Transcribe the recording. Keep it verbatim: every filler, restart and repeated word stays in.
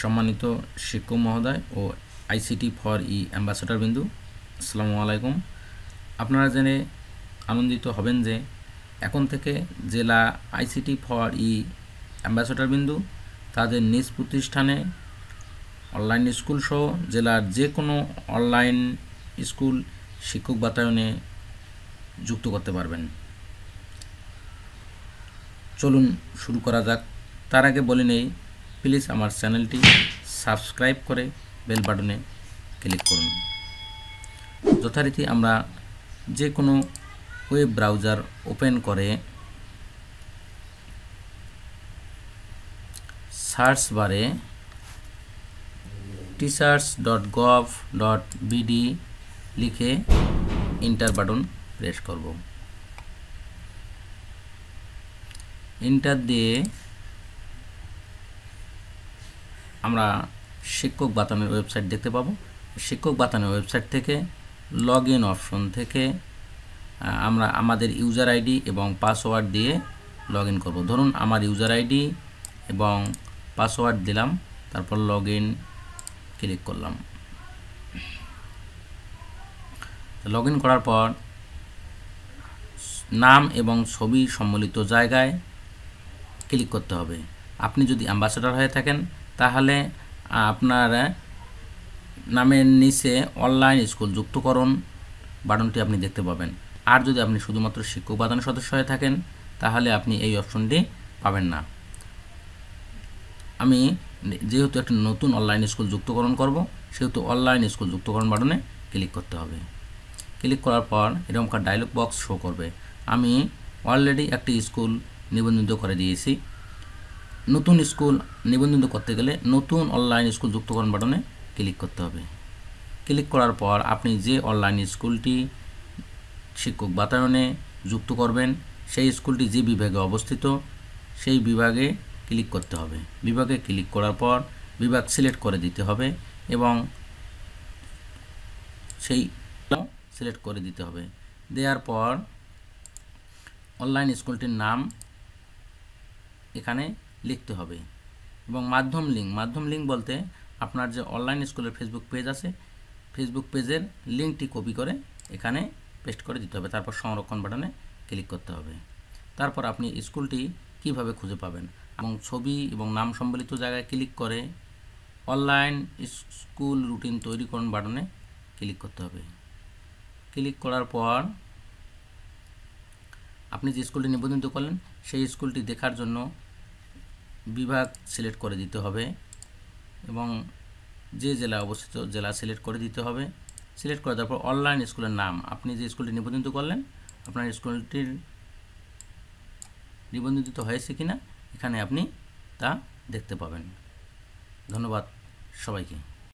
সম্মানিত শিক্ষক মহোদয় ও আইসিটি ফর ই অ্যাম্বাসেডর বিন্দু, আসসালামু আলাইকুম। আপনারা জেনে আনন্দিত হবেন যে এখন থেকে জেলা আইসিটি ফর ই অ্যাম্বাসেডর বিন্দু তাদের নিজ প্রতিষ্ঠানে অনলাইন স্কুল সহ জেলার যে কোনো অনলাইন স্কুল শিক্ষক বাতায়নে যুক্ত করতে পারবেন। চলুন শুরু করা যাক। তার আগে বলে নেই, প্লিজ আমার চ্যানেলটি সাবস্ক্রাইব করে বেল বাটনে ক্লিক করুন। যথারীতি আমরা যে কোনো ওয়েব ব্রাউজার ওপেন করে সার্চ বারে teachers dot gov dot BD লিখে এন্টার বাটন প্রেস করব। এন্টার দিয়ে আমরা শিক্ষক বাতায়নের ওয়েবসাইট দেখতে পাবো। শিক্ষক বাতায়নের ওয়েবসাইট থেকে লগ ইন অপশন থেকে আমরা আমাদের ইউজার আইডি এবং পাসওয়ার্ড দিয়ে লগ ইন করবো। ধরুন আমার ইউজার আইডি এবং পাসওয়ার্ড দিলাম, তারপর লগ ইন ক্লিক করলাম। লগ ইন করার পর নাম এবং ছবি সম্বলিত জায়গায় ক্লিক করতে হবে। আপনি যদি অ্যাম্বাসেডর হয়ে থাকেন তাহলে আপনার নামের নিচে অনলাইন স্কুল যুক্তকরণ বাটনটি আপনি দেখতে পাবেন। আর যদি আপনি শুধুমাত্র শিক্ষক বাতায়নের সদস্য হয়ে থাকেন তাহলে আপনি এই অপশনটি পাবেন না। আমি যেহেতু একটা নতুন অনলাইন স্কুল যুক্তকরণ করব, সেহেতু অনলাইন স্কুল যুক্তকরণ বাটনে ক্লিক করতে হবে। ক্লিক করার পর এরকম একটা ডায়লগ বক্স শো করবে। আমি অলরেডি একটি স্কুল নিবন্ধিত করে দিয়েছি। নতুন স্কুল নিবন্ধিত করতে গেলে নতুন অনলাইন স্কুল যুক্তকরণ বাটনে ক্লিক করতে হবে। ক্লিক করার পর আপনি যে অনলাইন স্কুলটি শিক্ষক বাতায়নে যুক্ত করবেন সেই স্কুলটি যে বিভাগে অবস্থিত সেই বিভাগে ক্লিক করতে হবে। বিভাগে ক্লিক করার পর বিভাগ সিলেক্ট করে দিতে হবে এবং সেই সিলেক্ট করে দিতে হবে। দেওয়ার পর অনলাইন স্কুলটির নাম এখানে লিখতে হবে এবং মাধ্যম লিঙ্ক মাধ্যম লিঙ্ক বলতে আপনার যে অনলাইন স্কুলের ফেসবুক পেজ আছে, ফেসবুক পেজের লিঙ্কটি কপি করে এখানে পেস্ট করে দিতে হবে। তারপর সংরক্ষণ বাটনে ক্লিক করতে হবে। তারপর আপনি স্কুলটি কিভাবে খুঁজে পাবেন এবং ছবি এবং নাম সম্বলিত জায়গায় ক্লিক করে অনলাইন স্কুল রুটিন তৈরিকরণ বাটনে ক্লিক করতে হবে। ক্লিক করার পর আপনি যে স্কুলটি নিবন্ধিত করলেন সেই স্কুলটি দেখার জন্য বিভাগ সিলেক্ট করে দিতে হবে এবং যে জেলা অবস্থিত জেলা সিলেক্ট করে দিতে হবে। সিলেক্ট করে দেওয়ার পর অনলাইন স্কুলের নাম, আপনি যে স্কুলটি নিবন্ধিত করলেন আপনার স্কুলটির নিবন্ধিত হয়েছে কিনা এখানে আপনি তা দেখতে পাবেন। ধন্যবাদ সবাইকে।